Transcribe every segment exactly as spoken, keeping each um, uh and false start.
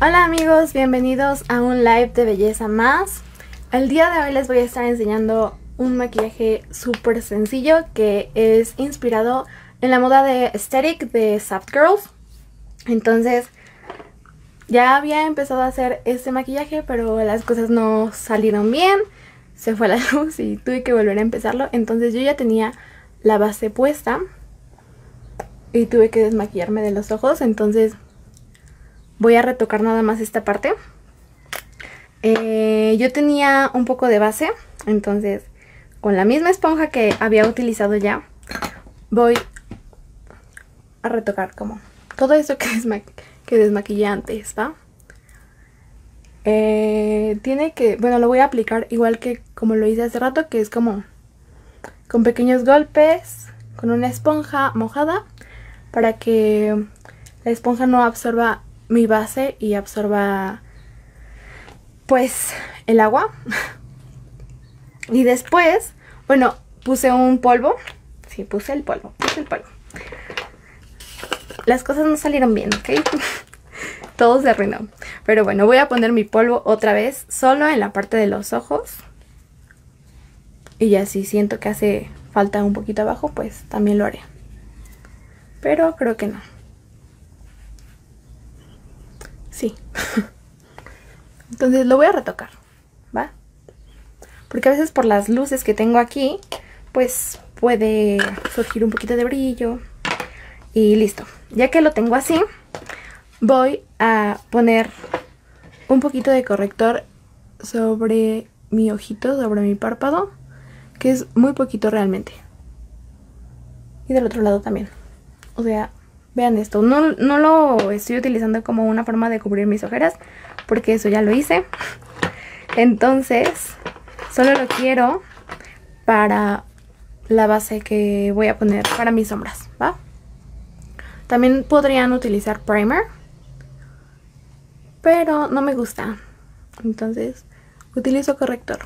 Hola amigos, bienvenidos a un live de belleza más. El día de hoy les voy a estar enseñando un maquillaje súper sencillo que es inspirado en la moda de aesthetic de Soft Girls. Entonces ya había empezado a hacer este maquillaje, pero las cosas no salieron bien, se fue la luz y tuve que volver a empezarlo. Entonces yo ya tenía la base puesta y tuve que desmaquillarme de los ojos, entonces voy a retocar nada más esta parte. Eh, yo tenía un poco de base, entonces con la misma esponja que había utilizado ya, voy a retocar como todo eso que, desma que desmaquillé antes, ¿va? Eh, tiene que, bueno, lo voy a aplicar igual que como lo hice hace rato, que es como con pequeños golpes, con una esponja mojada, para que la esponja no absorba mi base y absorba pues el agua. Y después, bueno, puse un polvo. Sí, puse el polvo, puse el polvo. Las cosas no salieron bien, ¿ok? Todo se arruinó. Pero bueno, voy a poner mi polvo otra vez, solo en la parte de los ojos. Y ya si siento que hace falta un poquito abajo, pues también lo haré. Pero creo que no. Sí. Entonces lo voy a retocar, ¿va? Porque a veces por las luces que tengo aquí, pues puede surgir un poquito de brillo. Y listo. Ya que lo tengo así, voy a poner un poquito de corrector sobre mi ojito, sobre mi párpado, que es muy poquito realmente. Y del otro lado también. O sea, vean esto, no, no lo estoy utilizando como una forma de cubrir mis ojeras, porque eso ya lo hice. Entonces, solo lo quiero para la base que voy a poner para mis sombras, ¿va? También podrían utilizar primer, pero no me gusta. Entonces, utilizo corrector.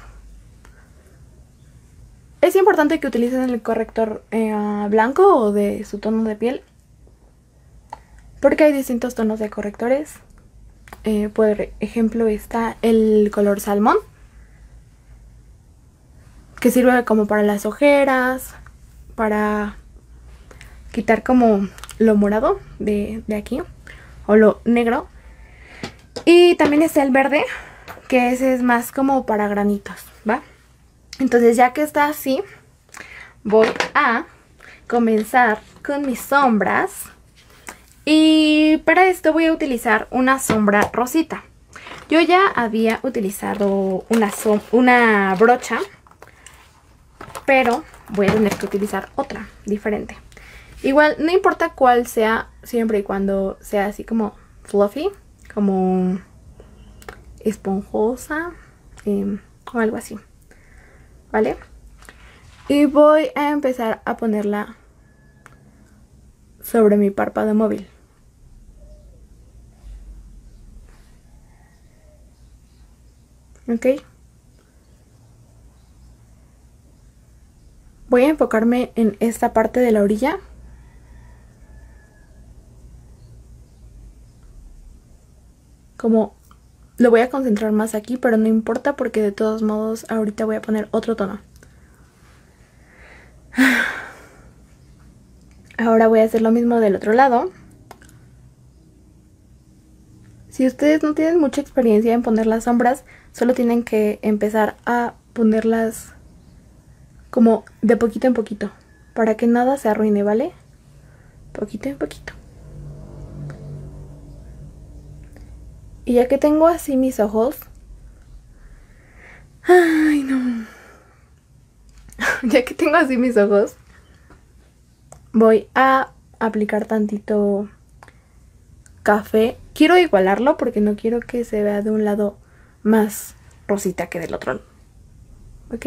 Es importante que utilicen el corrector eh, blanco o de su tono de piel, porque hay distintos tonos de correctores. Eh, por ejemplo, está el color salmón, que sirve como para las ojeras, para quitar como lo morado de, de aquí, o lo negro. Y también está el verde, que ese es más como para granitos, ¿va? Entonces ya que está así, voy a comenzar con mis sombras. Y para esto voy a utilizar una sombra rosita. Yo ya había utilizado una, so una brocha, pero voy a tener que utilizar otra, diferente. Igual, no importa cuál sea, siempre y cuando sea así como fluffy, como esponjosa, eh, o algo así, ¿vale? Y voy a empezar a ponerla sobre mi párpado móvil. ¿Ok? Voy a enfocarme en esta parte de la orilla. Como lo voy a concentrar más aquí, pero no importa porque de todos modos ahorita voy a poner otro tono. Ahora voy a hacer lo mismo del otro lado. Si ustedes no tienen mucha experiencia en poner las sombras, solo tienen que empezar a ponerlas como de poquito en poquito, para que nada se arruine, ¿vale? Poquito en poquito. Y ya que tengo así mis ojos... Ay, no. Ya que tengo así mis ojos, voy a aplicar tantito café. Quiero igualarlo porque no quiero que se vea de un lado más rosita que del otro. ¿Ok?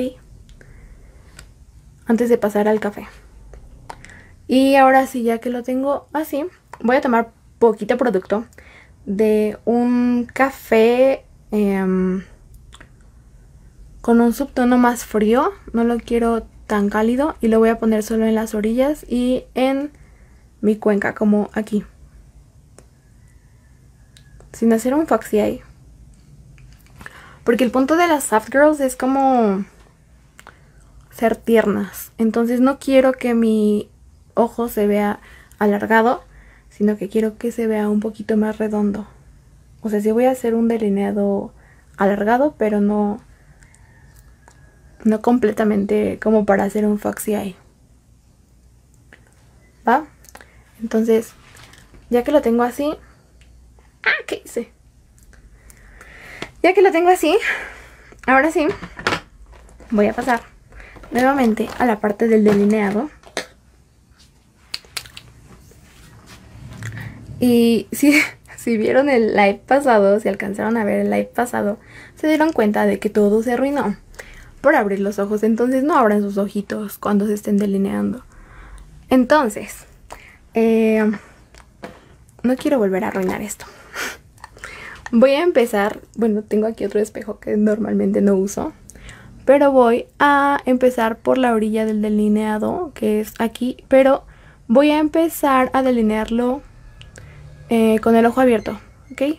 Antes de pasar al café. Y ahora sí, ya que lo tengo así, voy a tomar poquito producto de un café eh, con un subtono más frío. No lo quiero tan cálido y lo voy a poner solo en las orillas y en mi cuenca, como aquí. sin hacer un foxy eye. Porque el punto de las soft girls es como ser tiernas. Entonces no quiero que mi ojo se vea alargado, sino que quiero que se vea un poquito más redondo. O sea, sí voy a hacer un delineado alargado, pero no, no completamente como para hacer un foxy eye. ¿Va? Entonces, ya que lo tengo así... ¡Ah! ¿Qué hice? Ya que lo tengo así, ahora sí, voy a pasar nuevamente a la parte del delineado. Y si, si vieron el live pasado, si alcanzaron a ver el live pasado, se dieron cuenta de que todo se arruinó por abrir los ojos. Entonces no abran sus ojitos cuando se estén delineando. Entonces, eh, no quiero volver a arruinar esto. Voy a empezar, bueno, tengo aquí otro espejo que normalmente no uso, pero voy a empezar por la orilla del delineado, que es aquí, pero voy a empezar a delinearlo eh, con el ojo abierto, ¿ok?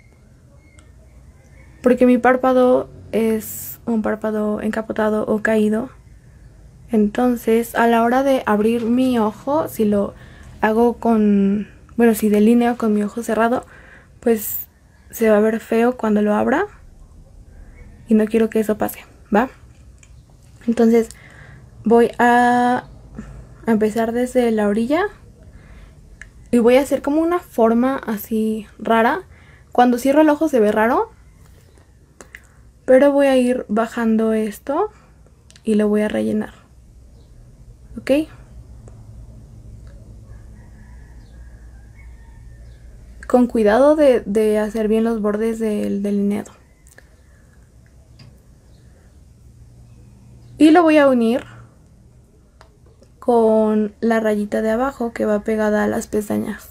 Porque mi párpado es un párpado encapotado o caído, entonces a la hora de abrir mi ojo, si lo hago con, bueno, si delineo con mi ojo cerrado, pues se va a ver feo cuando lo abra y no quiero que eso pase, ¿va? Entonces voy a empezar desde la orilla y voy a hacer como una forma así rara. Cuando cierro el ojo se ve raro, pero voy a ir bajando esto y lo voy a rellenar, ¿ok? Con cuidado de, de hacer bien los bordes del delineado. Y lo voy a unir con la rayita de abajo que va pegada a las pestañas.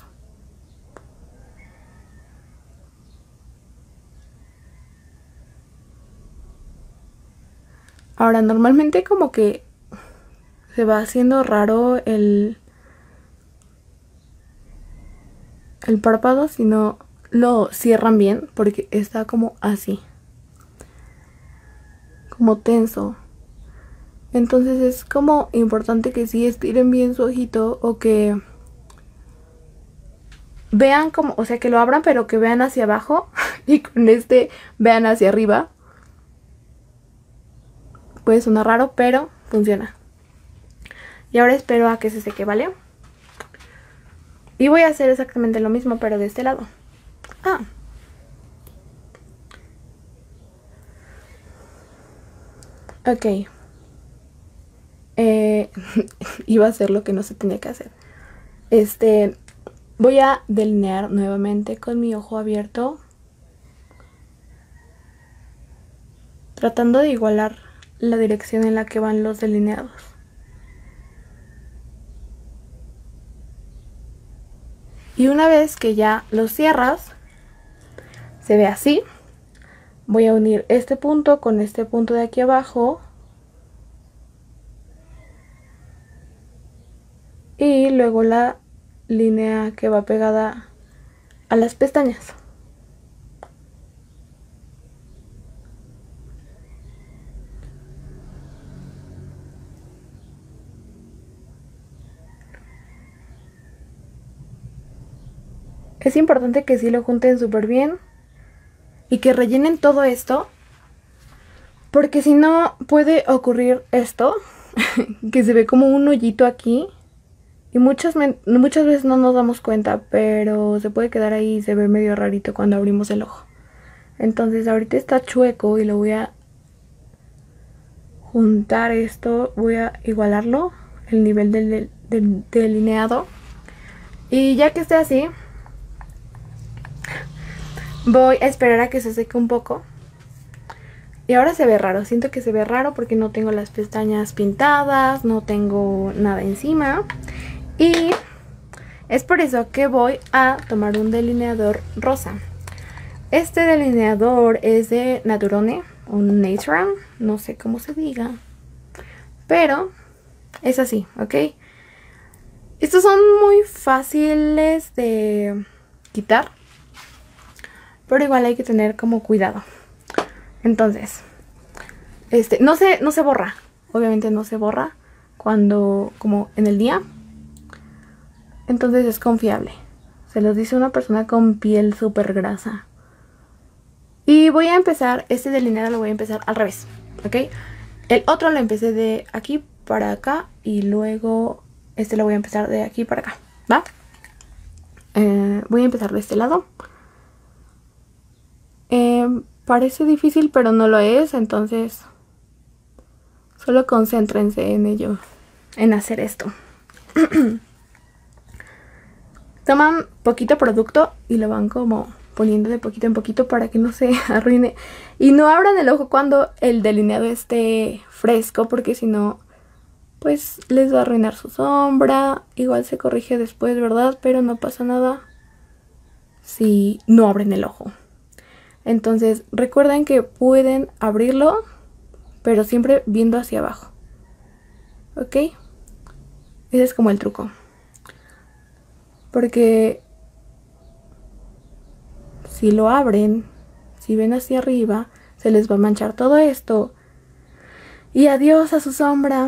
Ahora, normalmente como que se va haciendo raro el... el párpado si no lo cierran bien, porque está como así, como tenso. Entonces es como importante que sí estiren bien su ojito, o que vean como, o sea, que lo abran pero que vean hacia abajo y con este vean hacia arriba. Puede sonar raro, pero funciona. Y ahora espero a que se seque, ¿vale? Y voy a hacer exactamente lo mismo, pero de este lado. Ah. Ok. Eh, iba a hacer lo que no se tenía que hacer. Este, voy a delinear nuevamente con mi ojo abierto, tratando de igualar la dirección en la que van los delineados. Y una vez que ya los cierras, se ve así. Voy a unir este punto con este punto de aquí abajo. Y luego la línea que va pegada a las pestañas. Es importante que sí lo junten súper bien y que rellenen todo esto, porque si no puede ocurrir esto, que se ve como un hoyito aquí y muchas, muchas veces no nos damos cuenta, pero se puede quedar ahí y se ve medio rarito cuando abrimos el ojo. Entonces ahorita está chueco y lo voy a juntar esto, voy a igualarlo, el nivel del, del, del delineado, y ya que esté así, voy a esperar a que se seque un poco. Y ahora se ve raro, siento que se ve raro porque no tengo las pestañas pintadas, no tengo nada encima. Y es por eso que voy a tomar un delineador rosa. Este delineador es de Naturone, un Natural, no sé cómo se diga, pero es así, ¿ok? Estos son muy fáciles de quitar, pero igual hay que tener como cuidado. Entonces, este, no se, no se borra, obviamente no se borra cuando, como en el día. Entonces es confiable. Se los dice una persona con piel súper grasa. Y voy a empezar, este delineado lo voy a empezar al revés, ¿ok? El otro lo empecé de aquí para acá y luego este lo voy a empezar de aquí para acá, ¿va? Eh, voy a empezar de este lado. Eh, parece difícil, pero no lo es, entonces solo concéntrense en ello, en hacer esto. Toman poquito producto y lo van como poniendo de poquito en poquito para que no se arruine. Y no abran el ojo cuando el delineado esté fresco, porque si no, pues les va a arruinar su sombra. Igual se corrige después, ¿verdad? Pero no pasa nada si no abren el ojo. Entonces recuerden que pueden abrirlo, pero siempre viendo hacia abajo, ¿ok? Ese es como el truco. Porque si lo abren, si ven hacia arriba, se les va a manchar todo esto. Y adiós a su sombra.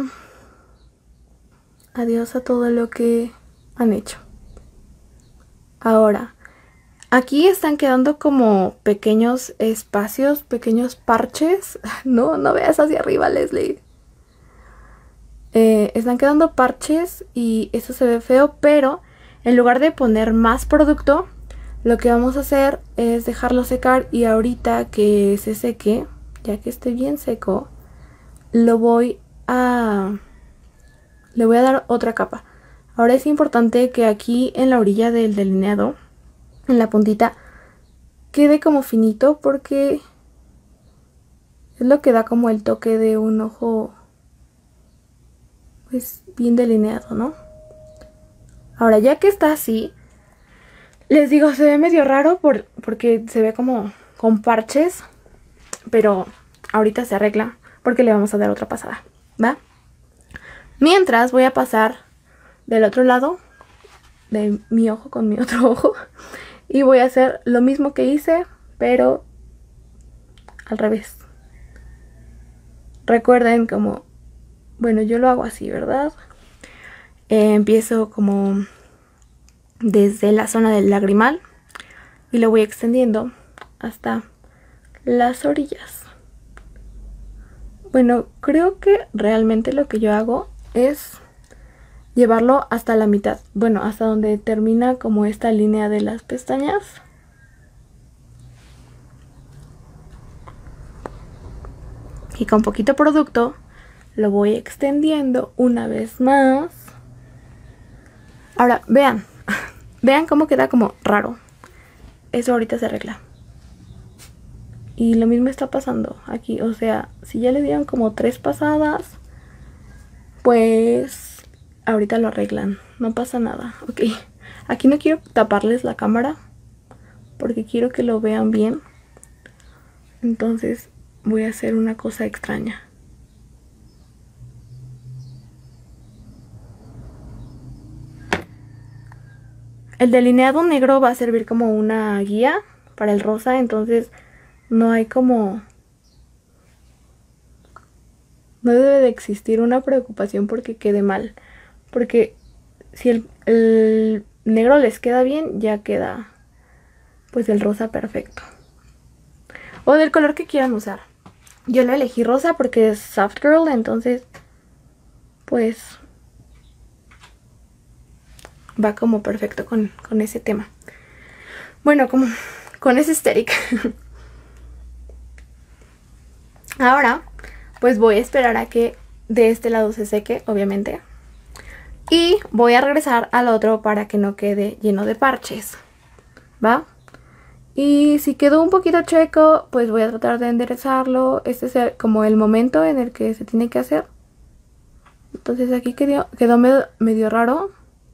Adiós a todo lo que han hecho. Ahora, aquí están quedando como pequeños espacios, pequeños parches. No, no veas hacia arriba, Leslie. Eh, están quedando parches y eso se ve feo, pero en lugar de poner más producto, lo que vamos a hacer es dejarlo secar y ahorita que se seque, ya que esté bien seco, lo voy a... le voy a dar otra capa. Ahora es importante que aquí en la orilla del delineado, en la puntita, quede como finito porque es lo que da como el toque de un ojo pues bien delineado, ¿no? Ahora ya que está así, les digo, se ve medio raro por, porque se ve como con parches, pero ahorita se arregla porque le vamos a dar otra pasada, ¿va? Mientras voy a pasar del otro lado de mi ojo con mi otro ojo y voy a hacer lo mismo que hice, pero al revés. Recuerden como, bueno, yo lo hago así, ¿verdad? Eh, empiezo como desde la zona del lagrimal y lo voy extendiendo hasta las orillas. Bueno, creo que realmente lo que yo hago es llevarlo hasta la mitad, bueno, hasta donde termina como esta línea de las pestañas. Y con poquito producto lo voy extendiendo una vez más. Ahora, vean, vean cómo queda como raro. Eso ahorita se arregla. Y lo mismo está pasando aquí, o sea, si ya le dieron como tres pasadas, pues ahorita lo arreglan, no pasa nada, ok. Aquí no quiero taparles la cámara porque quiero que lo vean bien. Entonces voy a hacer una cosa extraña. El delineado negro va a servir como una guía para el rosa, entonces no hay como... no debe de existir una preocupación porque quede mal. Porque si el, el negro les queda bien, ya queda pues el rosa perfecto. O del color que quieran usar. Yo lo elegí rosa porque es soft girl, entonces pues va como perfecto con, con ese tema. Bueno, como con ese aesthetic. Ahora pues voy a esperar a que de este lado se seque, obviamente. Y voy a regresar al otro para que no quede lleno de parches, ¿va? Y si quedó un poquito chueco, pues voy a tratar de enderezarlo. Este es como el momento en el que se tiene que hacer. Entonces aquí quedó, quedó medio, medio raro.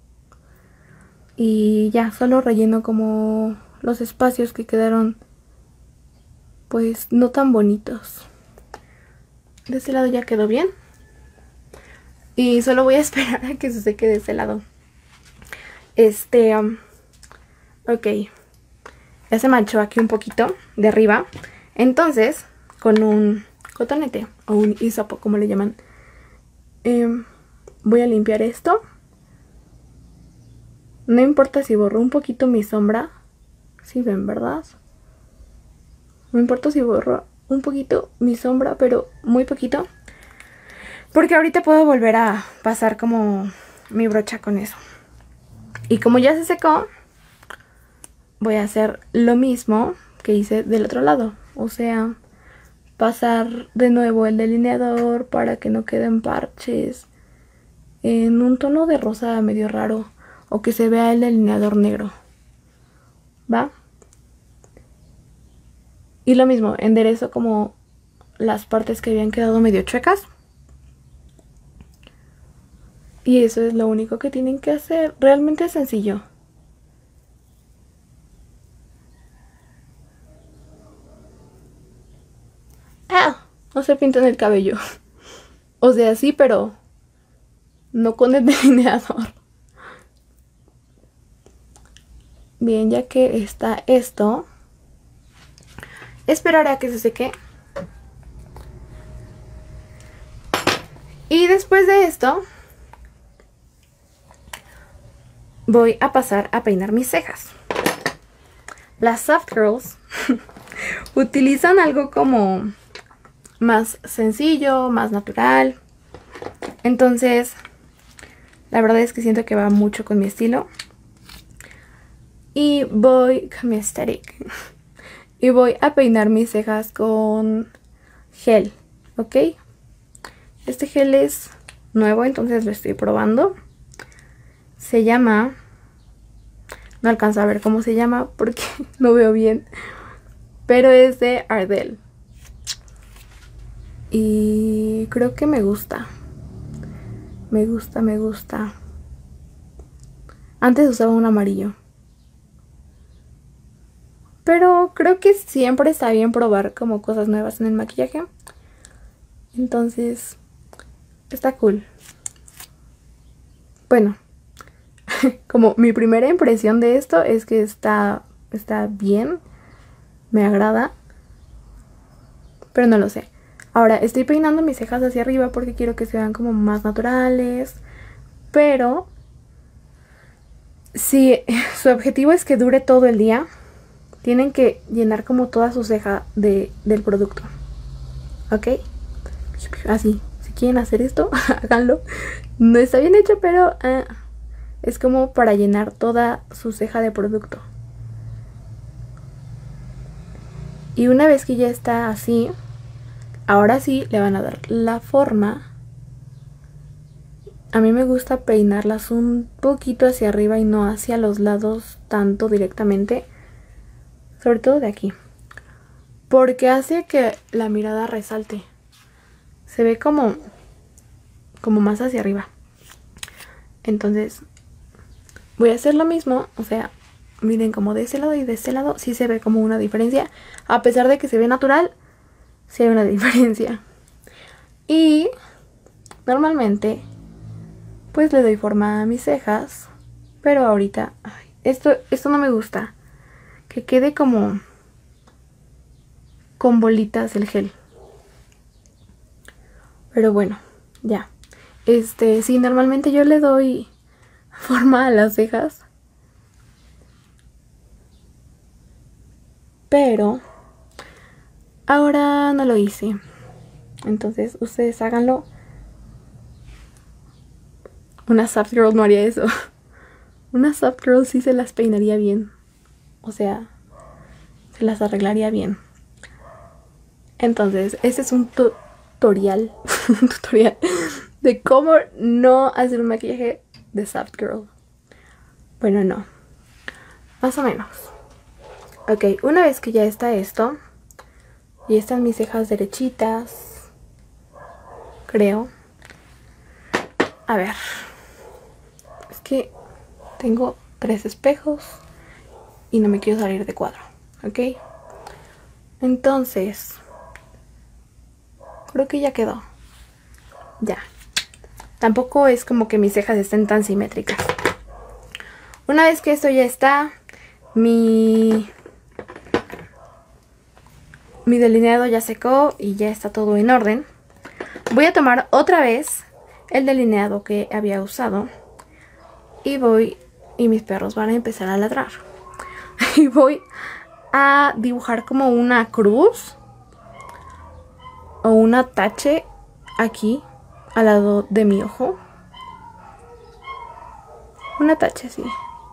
Y ya, solo relleno como los espacios que quedaron pues no tan bonitos. De este lado ya quedó bien. Y solo voy a esperar a que se seque de este lado. Este, um, ok. ya se manchó aquí un poquito de arriba. Entonces, con un cotonete o un hisopo, como le llaman, eh, voy a limpiar esto. No importa si borro un poquito mi sombra. Si ven, ¿verdad? No importa si borro un poquito mi sombra, pero muy poquito. Porque ahorita puedo volver a pasar como mi brocha con eso. Y como ya se secó, voy a hacer lo mismo que hice del otro lado. O sea, pasar de nuevo el delineador para que no queden parches en un tono de rosa medio raro. O que se vea el delineador negro. ¿Va? Y lo mismo, enderezo como las partes que habían quedado medio chuecas. Y eso es lo único que tienen que hacer. Realmente es sencillo. ¡Ah! No se pintan el cabello. O sea, sí, pero no con el delineador. Bien, ya que está esto, esperaré a que se seque. Y después de esto, voy a pasar a peinar mis cejas. Las soft girls utilizan algo como más sencillo, más natural. Entonces, la verdad es que siento que va mucho con mi estilo. Y voy con mi aesthetic. Y voy a peinar mis cejas con gel, ¿ok? Este gel es nuevo, entonces lo estoy probando. Se llama... No alcanzo a ver cómo se llama porque no veo bien. Pero es de Ardell. Y creo que me gusta. Me gusta, me gusta. Antes usaba un amarillo. Pero creo que siempre está bien probar como cosas nuevas en el maquillaje. Entonces, está cool. Bueno, como mi primera impresión de esto es que está, está bien. Me agrada. Pero no lo sé. Ahora, estoy peinando mis cejas hacia arriba porque quiero que se vean como más naturales. Pero si su objetivo es que dure todo el día, tienen que llenar como toda su ceja de, del producto. ¿Ok? Así. Si quieren hacer esto, háganlo. No está bien hecho, pero uh, es como para llenar toda su ceja de producto. Y una vez que ya está así, ahora sí le van a dar la forma. A mí me gusta peinarlas un poquito hacia arriba y no hacia los lados tanto directamente. Sobre todo de aquí. Porque hace que la mirada resalte. Se ve como, como más hacia arriba. Entonces voy a hacer lo mismo. O sea, miren, como de ese lado y de este lado sí se ve como una diferencia. A pesar de que se ve natural, sí hay una diferencia. Y normalmente pues le doy forma a mis cejas. Pero ahorita, ay, esto, esto no me gusta. Que quede como con bolitas el gel. Pero bueno, ya. Este, sí, normalmente yo le doy forma a las cejas. Pero ahora no lo hice. Entonces ustedes háganlo. Una soft girl no haría eso. Una soft girl sí se las peinaría bien. O sea, se las arreglaría bien. Entonces, este es un tutorial. Un tutorial de cómo no hacer un maquillaje de soft girl. Bueno, no. Más o menos. Ok, una vez que ya está esto, y están mis cejas derechitas, creo. A ver. Es que tengo tres espejos y no me quiero salir de cuadro, ¿ok? Entonces, creo que ya quedó. Ya. Tampoco es como que mis cejas estén tan simétricas. Una vez que esto ya está, mi mi delineado ya secó y ya está todo en orden. Voy a tomar otra vez el delineado que había usado y voy, y mis perros van a empezar a ladrar. Y voy a dibujar como una cruz o una tache aquí al lado de mi ojo. Una tache así,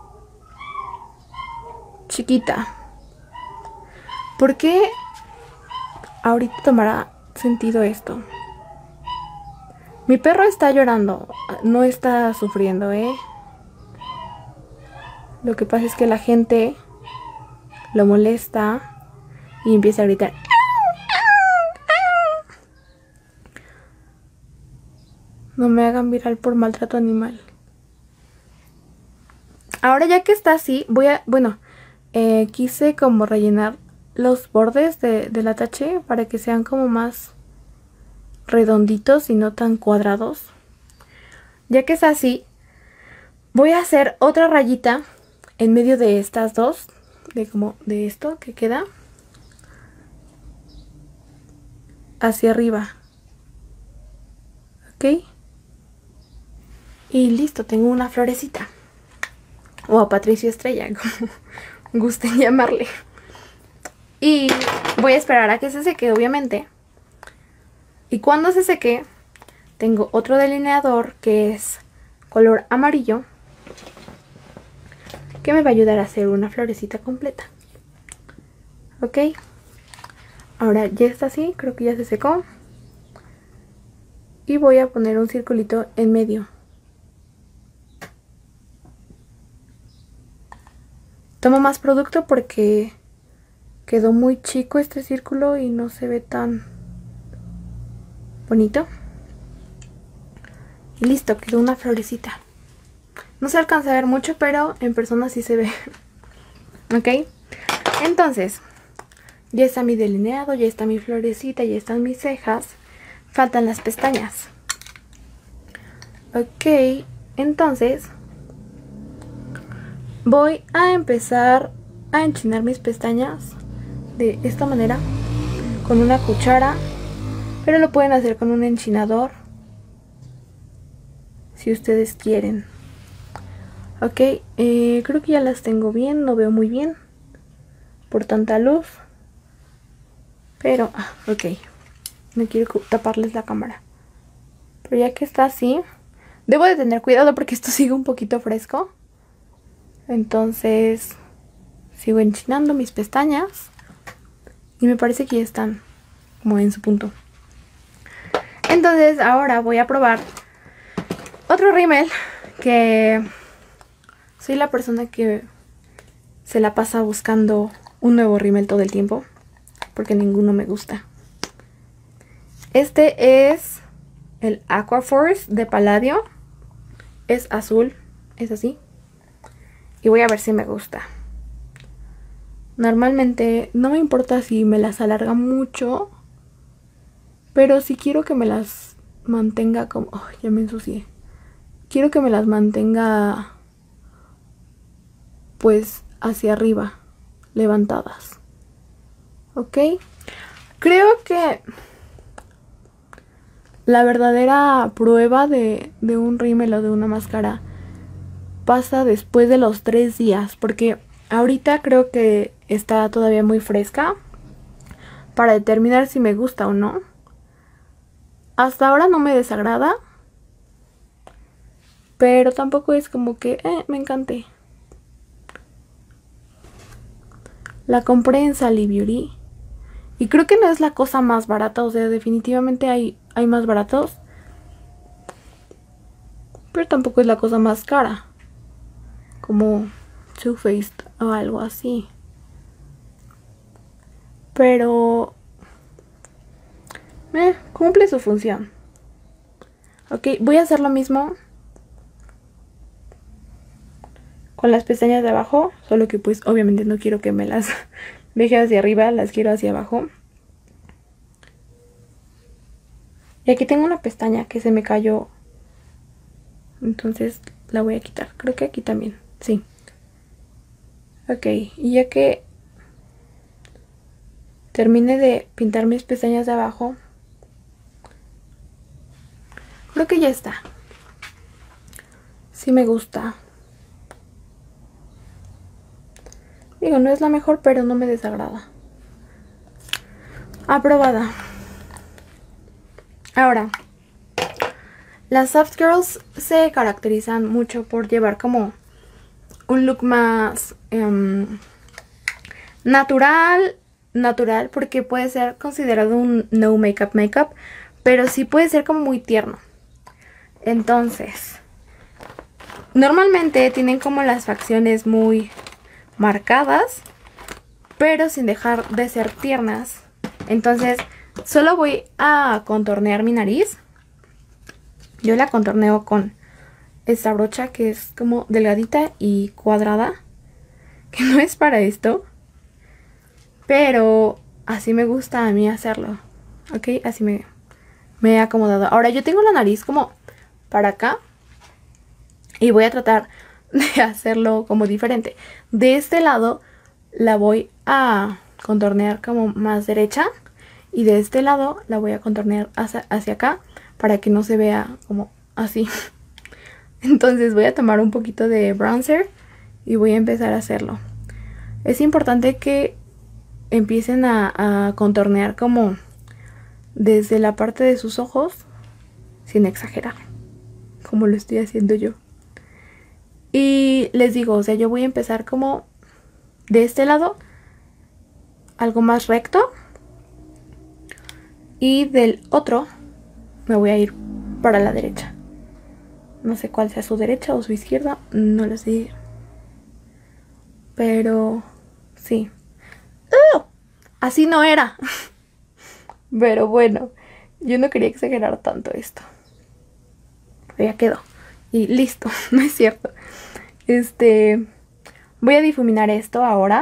chiquita. ¿Por qué ahorita tomará sentido esto? Mi perro está llorando, no está sufriendo, ¿eh? Lo que pasa es que la gente lo molesta y empieza a gritar. No me hagan viral por maltrato animal. Ahora ya que está así, voy a... Bueno, eh, quise como rellenar los bordes de, de la tache para que sean como más redonditos y no tan cuadrados. Ya que está así, voy a hacer otra rayita en medio de estas dos, de como de esto que queda hacia arriba. ¿Ok? Y listo, tengo una florecita. O a Patricio Estrella, como gusten llamarle. Y voy a esperar a que se seque, obviamente. Y cuando se seque, tengo otro delineador que es color amarillo, que me va a ayudar a hacer una florecita completa. Ok. Ahora ya está así, creo que ya se secó. Y voy a poner un circulito en medio. Tomo más producto porque quedó muy chico este círculo y no se ve tan bonito. Y listo, quedó una florecita. No se alcanza a ver mucho, pero en persona sí se ve. Ok. Entonces, ya está mi delineado, ya está mi florecita, ya están mis cejas. Faltan las pestañas. Ok, entonces voy a empezar a enchinar mis pestañas de esta manera con una cuchara, pero lo pueden hacer con un enchinador si ustedes quieren. Ok, eh, creo que ya las tengo bien, no veo muy bien por tanta luz, pero ah, ok, no quiero taparles la cámara, pero ya que está así, debo de tener cuidado porque esto sigue un poquito fresco. Entonces sigo enchinando mis pestañas y me parece que ya están como en su punto. Entonces ahora voy a probar otro rímel, que soy la persona que se la pasa buscando un nuevo rímel todo el tiempo porque ninguno me gusta. Este es el Aquaforce de Palladio. Es azul, es así. Y voy a ver si me gusta. Normalmente no me importa si me las alarga mucho, pero si quiero que me las mantenga como... Oh, ya me ensucié. Quiero que me las mantenga pues hacia arriba, levantadas. ¿Ok? Creo que la verdadera prueba de, de un rímel o de una máscara pasa después de los tres días, porque ahorita creo que está todavía muy fresca para determinar si me gusta o no. Hasta ahora no me desagrada, pero tampoco es como que eh, me encanté. La compré en Sally Beauty y creo que no es la cosa más barata, o sea, definitivamente hay, hay más baratos, pero tampoco es la cosa más cara, como Too Faced o algo así. Pero eh, cumple su función. Ok, voy a hacer lo mismo con las pestañas de abajo, solo que pues obviamente no quiero que me las deje hacia arriba, las quiero hacia abajo. Y aquí tengo una pestaña que se me cayó, entonces la voy a quitar. Creo que aquí también, sí. Ok, y ya que termine de pintar mis pestañas de abajo. Creo que ya está. Sí me gusta. Digo, no es la mejor, pero no me desagrada. Aprobada. Ahora, las soft girls se caracterizan mucho por llevar como un look más um, natural, natural, porque puede ser considerado un no makeup makeup, pero sí puede ser como muy tierno. Entonces, normalmente tienen como las facciones muy marcadas, pero sin dejar de ser tiernas. Entonces, solo voy a contornear mi nariz. Yo la contorneo con esta brocha que es como delgadita y cuadrada, que no es para esto, pero así me gusta a mí hacerlo, ¿ok? Así me, me he acomodado. Ahora yo tengo la nariz como para acá y voy a tratar de hacerlo como diferente. De este lado la voy a contornear como más derecha y de este lado la voy a contornear hacia, hacia acá para que no se vea como así. Entonces voy a tomar un poquito de bronzer y voy a empezar a hacerlo. Es importante que empiecen a, a contornear como desde la parte de sus ojos, sin exagerar, como lo estoy haciendo yo. Y les digo, o sea, yo voy a empezar como de este lado, algo más recto, y del otro me voy a ir para la derecha. No sé cuál sea su derecha o su izquierda, no lo sé. Pero sí. ¡Uh! Así no era. Pero bueno, yo no quería exagerar tanto esto. Pero ya quedó. Y listo, no es cierto. Este, voy a difuminar esto ahora.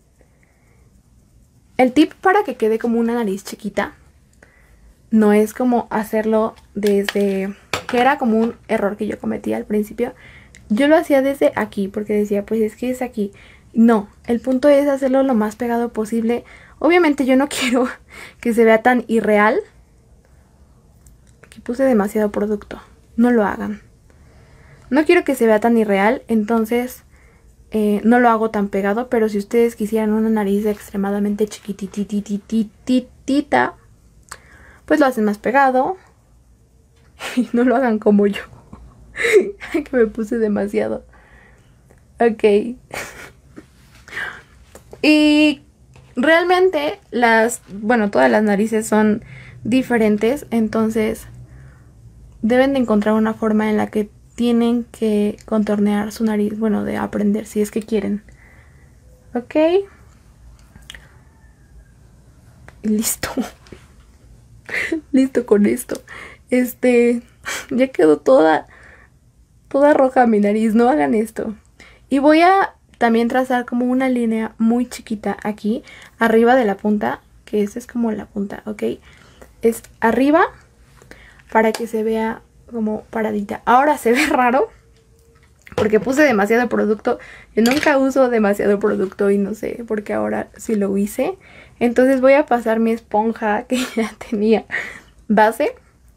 El tip para que quede como una nariz chiquita no es como hacerlo desde... que era como un error que yo cometía al principio. Yo lo hacía desde aquí porque decía, pues es que es aquí. No, el punto es hacerlo lo más pegado posible. Obviamente yo no quiero que se vea tan irreal. Aquí puse demasiado producto. No lo hagan. No quiero que se vea tan irreal, entonces eh, no lo hago tan pegado. Pero si ustedes quisieran una nariz extremadamente chiquitititititita, pues lo hacen más pegado. Y no lo hagan como yo. Que me puse demasiado. Ok. Y realmente las, bueno, todas las narices son diferentes. Entonces deben de encontrar una forma en la que tienen que contornear su nariz. Bueno, de aprender si es que quieren. Ok. Y listo. Listo con esto. Este, ya quedó toda, toda roja mi nariz, no hagan esto. Y voy a también trazar como una línea muy chiquita aquí, arriba de la punta, que esa es como la punta, ¿ok? Es arriba para que se vea como paradita. Ahora se ve raro porque puse demasiado producto. Yo nunca uso demasiado producto y no sé por qué ahora sí lo hice. Entonces voy a pasar mi esponja que ya tenía base.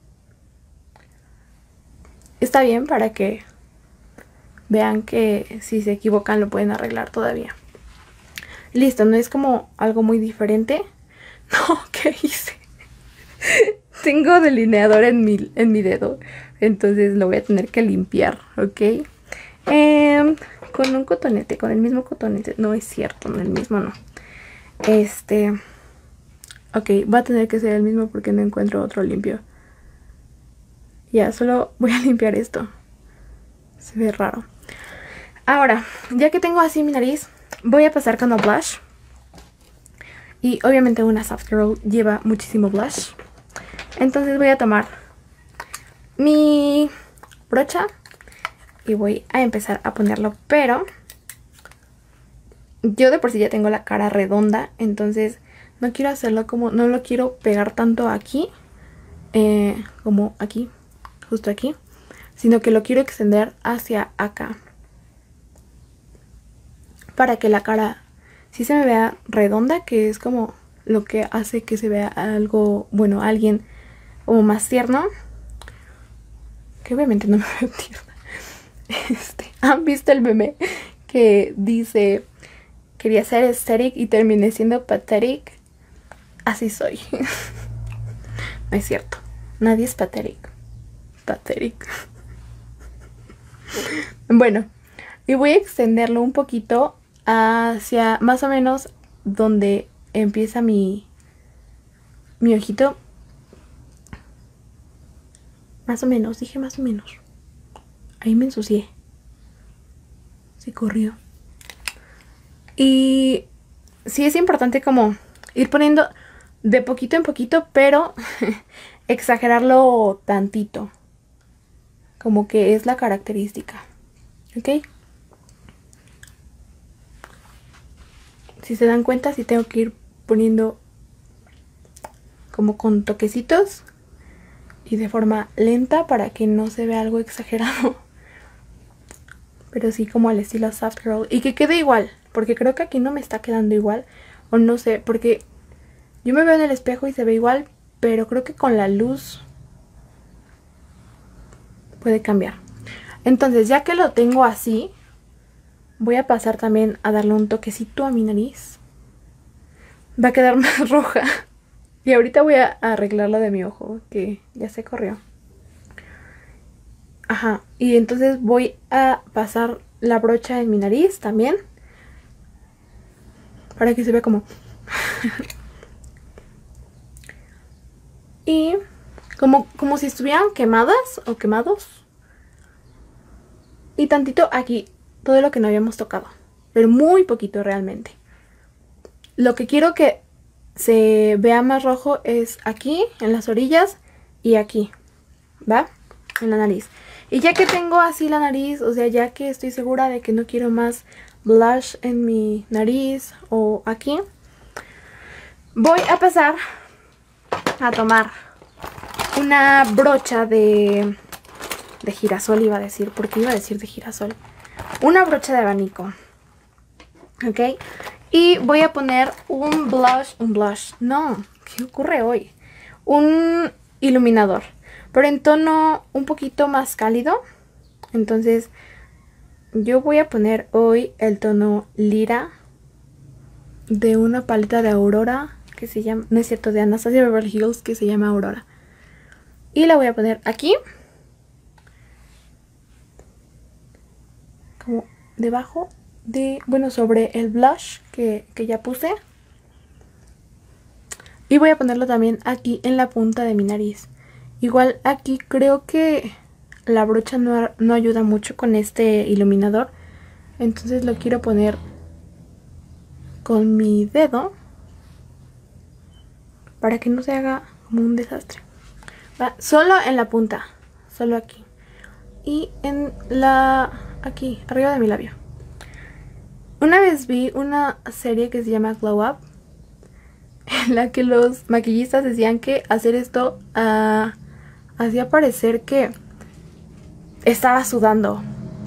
Está bien para que vean que si se equivocan lo pueden arreglar todavía. Listo, no es como algo muy diferente. No, ¿qué hice? Tengo delineador en mi, en mi dedo, entonces lo voy a tener que limpiar, ¿ok? Eh, con un cotonete, con el mismo cotonete. No es cierto, no el mismo no. Este... Ok, va a tener que ser el mismo porque no encuentro otro limpio. Ya, solo voy a limpiar esto. Se ve raro. Ahora, ya que tengo así mi nariz, voy a pasar con el blush. Y obviamente una soft girl lleva muchísimo blush. Entonces voy a tomar mi brocha y voy a empezar a ponerlo. Pero yo de por sí ya tengo la cara redonda, entonces no quiero hacerlo como... no lo quiero pegar tanto aquí, eh, como aquí, justo aquí, sino que lo quiero extender hacia acá, para que la cara sí se me vea redonda, que es como lo que hace que se vea algo, bueno, alguien como más tierno. Que obviamente no me veo tierna. Este, ¿han visto el meme que dice quería ser aesthetic y terminé siendo pathetic? Así soy. No es cierto. Nadie es pathetic. Pathetic. Bueno, y voy a extenderlo un poquito hacia más o menos donde empieza mi, mi ojito. Más o menos, dije más o menos. Ahí me ensucié. Se corrió. Y sí es importante como ir poniendo de poquito en poquito, pero exagerarlo tantito. Como que es la característica. ¿Ok? Si se dan cuenta, sí tengo que ir poniendo como con toquecitos y de forma lenta para que no se vea algo exagerado. Pero sí como al estilo soft girl. Y que quede igual, porque creo que aquí no me está quedando igual. O no sé, porque yo me veo en el espejo y se ve igual, pero creo que con la luz puede cambiar. Entonces, ya que lo tengo así, voy a pasar también a darle un toquecito a mi nariz. Va a quedar más roja. Y ahorita voy a arreglar lo de mi ojo, que ya se corrió. Ajá, y entonces voy a pasar la brocha en mi nariz también. Para que se vea como... y como, como si estuvieran quemadas o quemados. Y tantito aquí, todo lo que no habíamos tocado. Pero muy poquito realmente. Lo que quiero que se vea más rojo es aquí, en las orillas y aquí, ¿va? En la nariz. Y ya que tengo así la nariz, o sea, ya que estoy segura de que no quiero más blush en mi nariz o aquí, voy a pasar a tomar una brocha de, de girasol, iba a decir, porque iba a decir de girasol. Una brocha de abanico, ¿ok? Y voy a poner un blush, un blush, no, ¿qué ocurre hoy? Un iluminador, pero en tono un poquito más cálido. Entonces yo voy a poner hoy el tono lira de una paleta de Aurora que se llama, no es cierto, de Anastasia Beverly Hills, que se llama Aurora. Y la voy a poner aquí, como debajo de, bueno, sobre el blush que, que ya puse. Y voy a ponerlo también aquí en la punta de mi nariz. Igual aquí creo que la brocha no, no ayuda mucho con este iluminador. Entonces lo quiero poner con mi dedo para que no se haga como un desastre. Va, solo en la punta, solo aquí. Y en la... aquí, arriba de mi labio. Una vez vi una serie que se llama Glow Up, en la que los maquillistas decían que hacer esto uh, hacía parecer que estaba sudando.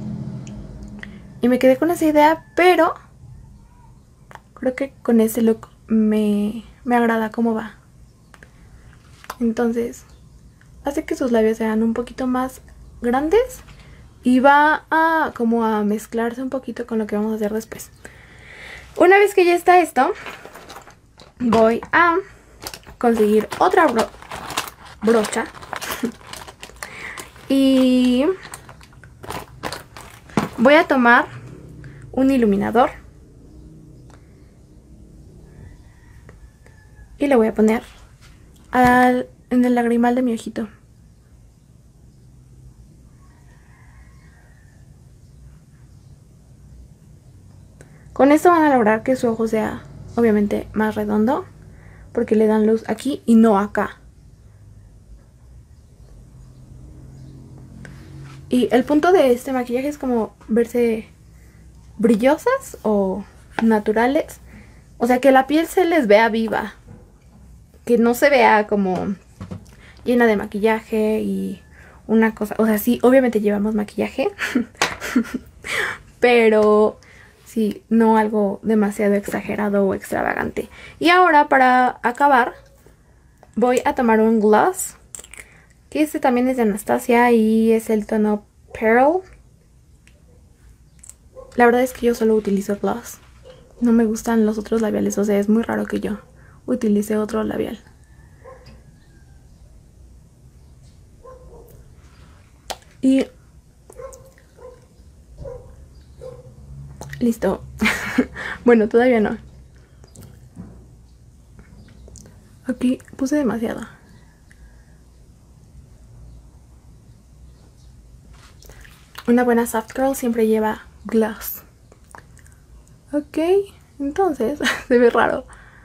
Y me quedé con esa idea, pero creo que con ese look me, me agrada cómo va. Entonces, hace que sus labios sean un poquito más grandes y va a como a mezclarse un poquito con lo que vamos a hacer después. Una vez que ya está esto, voy a conseguir otra bro brocha y voy a tomar un iluminador y le voy a poner al, en el lagrimal de mi ojito. Con esto van a lograr que su ojo sea obviamente más redondo, porque le dan luz aquí y no acá. Y el punto de este maquillaje es como verse brillosas o naturales. O sea, que la piel se les vea viva. Que no se vea como llena de maquillaje y una cosa. O sea, sí, obviamente llevamos maquillaje. Pero Sí, no algo demasiado exagerado o extravagante. Y ahora para acabar voy a tomar un gloss, que este también es de Anastasia y es el tono Pearl. La verdad es que yo solo utilizo gloss. No me gustan los otros labiales, o sea, es muy raro que yo utilice otro labial. Y listo. Bueno, todavía no. Aquí puse demasiado. Una buena soft girl siempre lleva gloss. Ok, entonces se ve raro.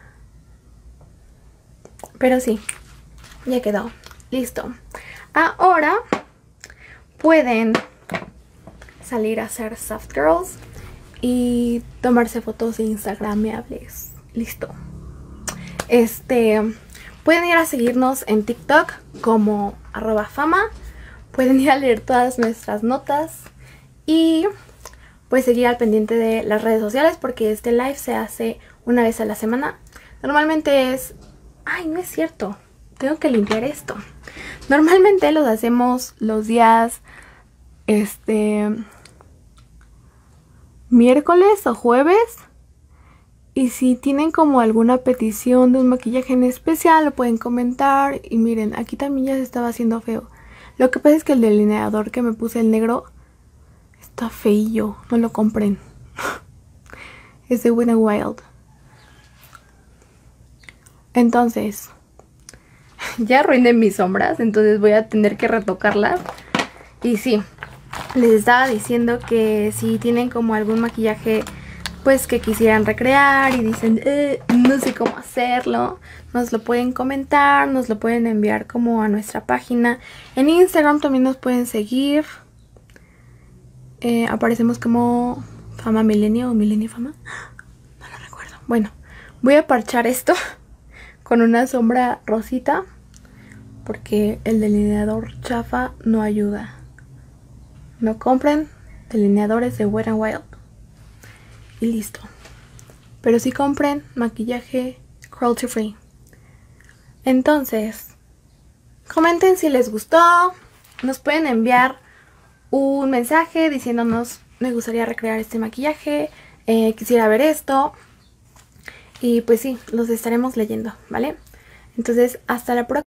Pero sí, ya quedó. Listo. Ahora pueden salir a ser soft girls y tomarse fotos instagramables. Listo. Este, pueden ir a seguirnos en TikTok como arroba fama. Pueden ir a leer todas nuestras notas y pues seguir al pendiente de las redes sociales porque este live se hace una vez a la semana. Normalmente es... Ay, no es cierto. Tengo que limpiar esto. Normalmente los hacemos los días... Este... miércoles o jueves. Y si tienen como alguna petición de un maquillaje en especial, lo pueden comentar. Y miren, aquí también ya se estaba haciendo feo. Lo que pasa es que el delineador que me puse, el negro, está feillo. No lo compren. Es de Wet n Wild. Entonces, ya arruiné mis sombras, entonces voy a tener que retocarlas. Y sí, les estaba diciendo que si tienen como algún maquillaje pues que quisieran recrear y dicen eh, no sé cómo hacerlo, nos lo pueden comentar, nos lo pueden enviar como a nuestra página. En Instagram también nos pueden seguir. Eh, aparecemos como Fama Milenio o Milenio Fama. No lo recuerdo. Bueno, voy a parchar esto con una sombra rosita porque el delineador chafa no ayuda. No compren delineadores de Wet n Wild. Y listo. Pero sí compren maquillaje cruelty free. Entonces, comenten si les gustó. Nos pueden enviar un mensaje diciéndonos: me gustaría recrear este maquillaje, eh, quisiera ver esto. Y pues sí, los estaremos leyendo, ¿vale? Entonces, hasta la próxima.